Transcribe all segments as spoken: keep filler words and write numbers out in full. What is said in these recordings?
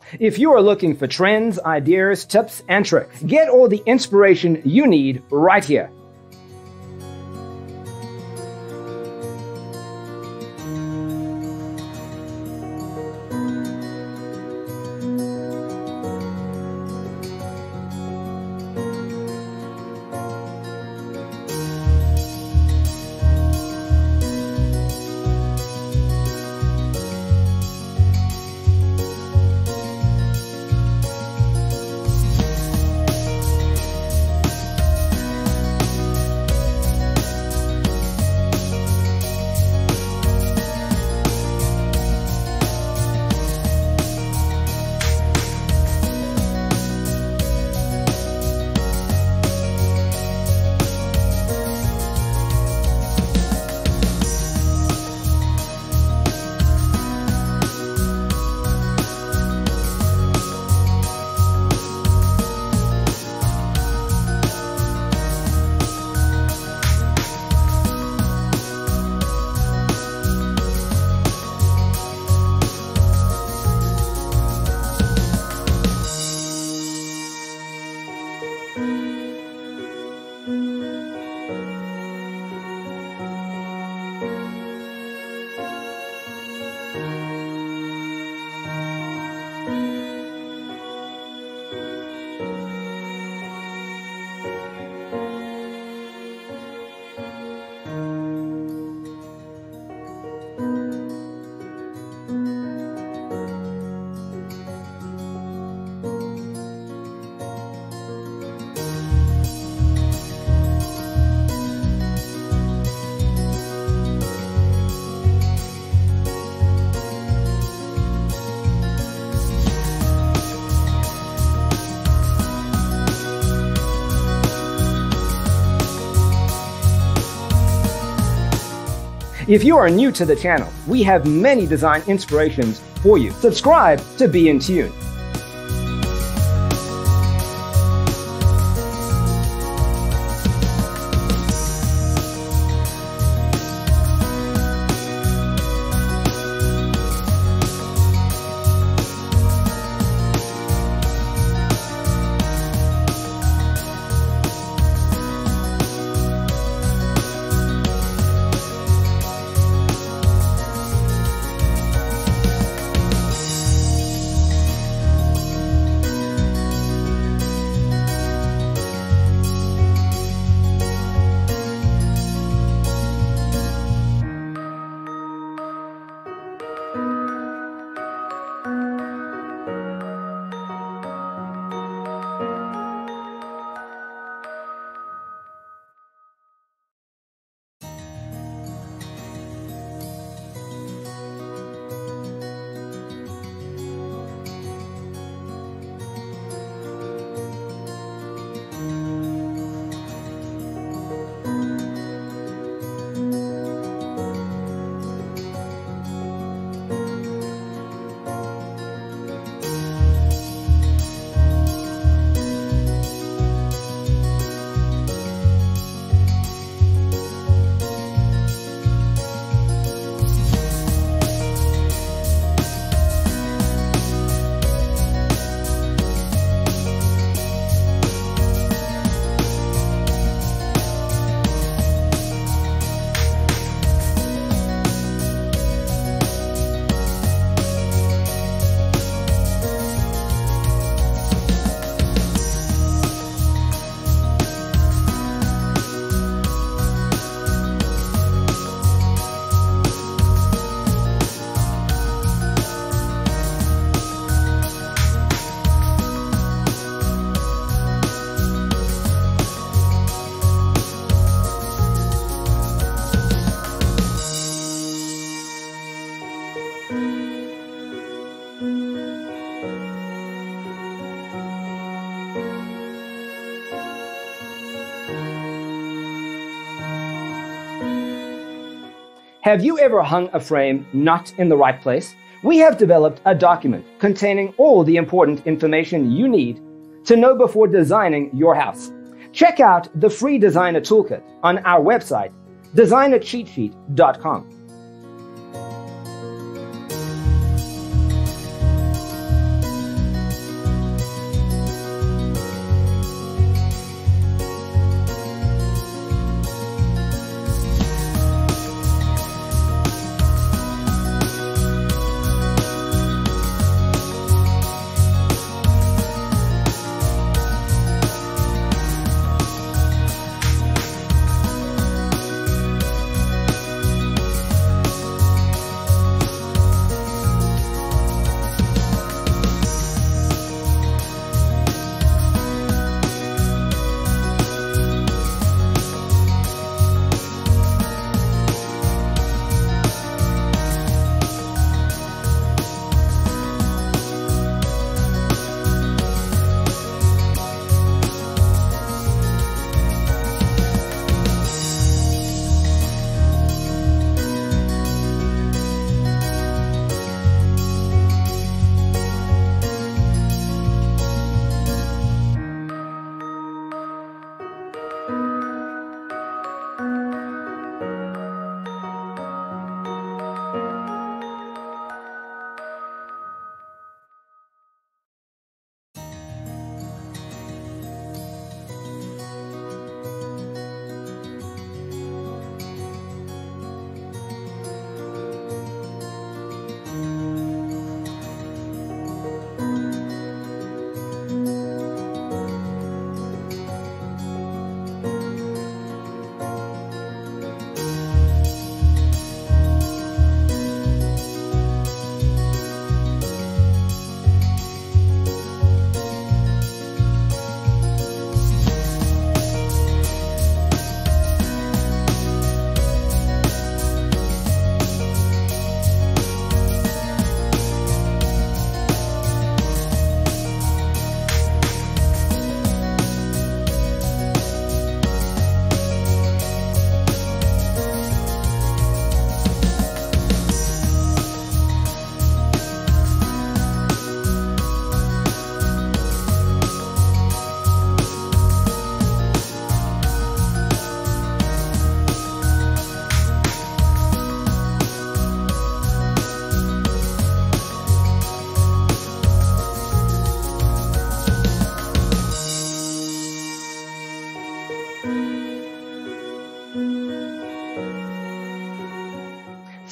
If you are looking for trends, ideas, tips, and tricks, get all the inspiration you need right here. If you are new to the channel, we have many design inspirations for you. Subscribe to be in tune. Have you ever hung a frame not in the right place? We have developed a document containing all the important information you need to know before designing your house. Check out the free designer toolkit on our website, designer cheat sheet dot com.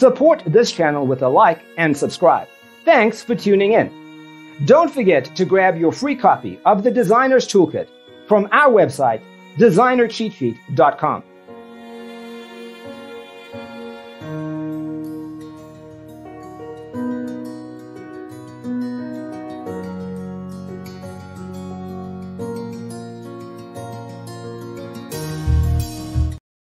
Support this channel with a like and subscribe. Thanks for tuning in. Don't forget to grab your free copy of the Designer's Toolkit from our website, designer cheat sheet dot com.